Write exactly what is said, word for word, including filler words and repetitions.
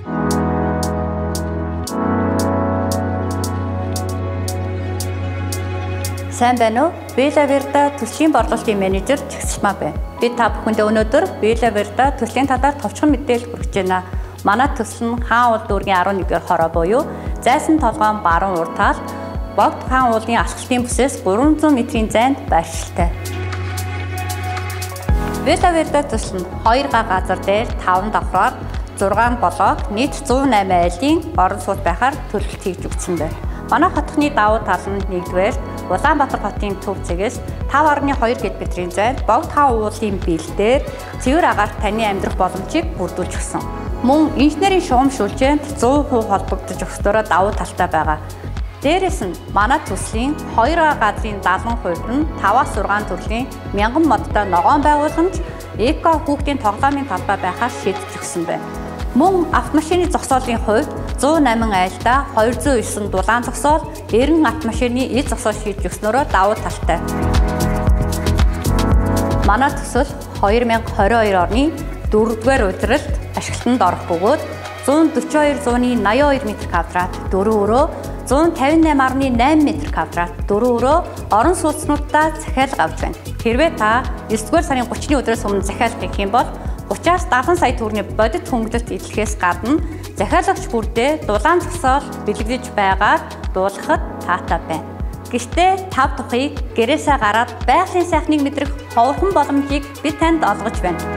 Сайн байна уу? Bella Verde төслийн борлуулалтын менежер Чагсалмаа байна. Би та бүхэндээ өнөөдөр Bella Verde төслийн талаар товчхон мэдээлэл хүргэж байна. Манай төсөл нь хаан уул дүүргийн арван нэгдүгээр хороо буюу зайсан толгоон баруун уртаал богд хаан уулын алхалтын бүсээс гурван зуун метрийн зайд байршилтай. Bella Verde төсөл нь хоёр га газар дээр таван давхраар зургаан блок нийт зуун найман айлын орон сууц байхаар төлөвлөлт хийж өгсөн байна. Манай хотхны давуу тал нь нэгдүгээр Улаанбаатар хотын төв зэгээс тавь гаруй хоёр километрийн зайд богд хаан уулын бэлдээр цэвэр агаарт таны амьдрах боломжийг бүрдүүлж өгсөн. Мөн инженерийн шугам шүлжээнд сто процент холбогдож өгсөөрөө давуу талтай байгаа. Дээрээс нь манай төслийн хоёр газрын даалгавар хувьд нь таваас зургаан төрлийн мянган модтой ногоон байгууламж эко хүүхдийн тоглоомын талбай байхаар шийдэж өгсөн байна. Мөн автомашины зогсоолын хувьд зуун найман айлдаа хоёр зуун девять дулаан зогсоол эргэн автомашины эд зогсоол шийдэж өгснөөрөө давуу талтай. Манай төсөл хоёр мянга хорин хоёр оны дөрөвдүгээр удиралд ашиглалтанд орох бөгөөд зуун дөрвөн хоёр зууны наяан хоёр метр квадрат дөрвөн өрөө зуун тавин найман гаруй найман метр квадрат дөрвөн өрөө орон сууцнуудаа захиалга авч байна. Хэрвээ та девдүгээр сарын гуравны өдрөөс өмнө захиалга хийх юм бол гураваас дагалан сая төгрөгийн бодит хөнгөлөлт идэлхээс гадна захиалагч бүрдээ дулаан зогсоол бэлэгдэж байгаар дуулгахад таатай байна. Гэхдээ тав тухыг гэрээсээ гараад байгалийн сайхныг мэдрэх ховорхон боломжийг бид танд олгож байна.